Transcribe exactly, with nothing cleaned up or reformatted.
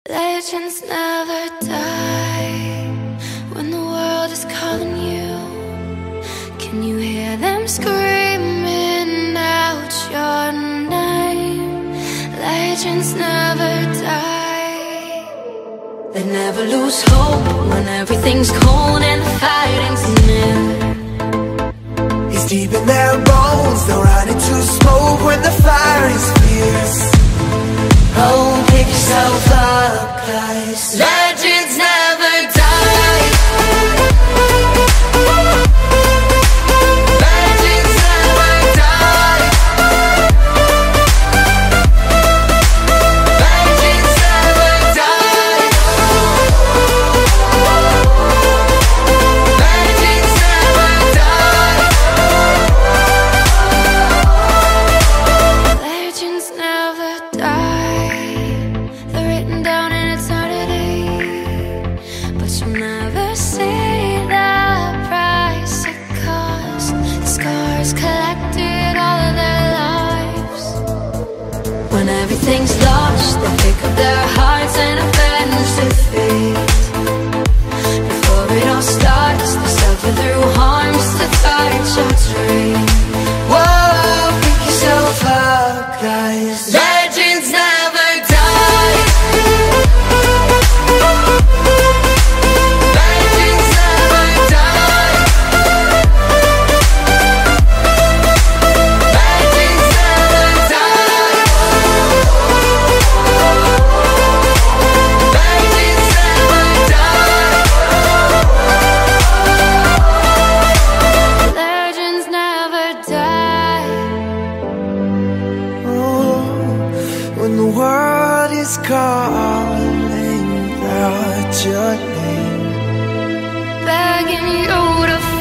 Legends never die when the world is calling you. Can you hear them screaming out your name? Legends never die. They never lose hope when everything's cold and the fighting's near. It's deep in their bones, they'll run into smoke when the fire is fierce. Oh, pick yourself up, guys. Legends never die. Legends never die. Legends never die. Legends never die. Legends never die. Never see the price it cost. The scars collected all of their lives. When everything's lost, they pick up their hearts and avenge defeat. Before it all starts, they suffer through harms to touch our dream. Whoa, pick yourself up, guys. Legends never die. When the world is calling out your name, Begging you to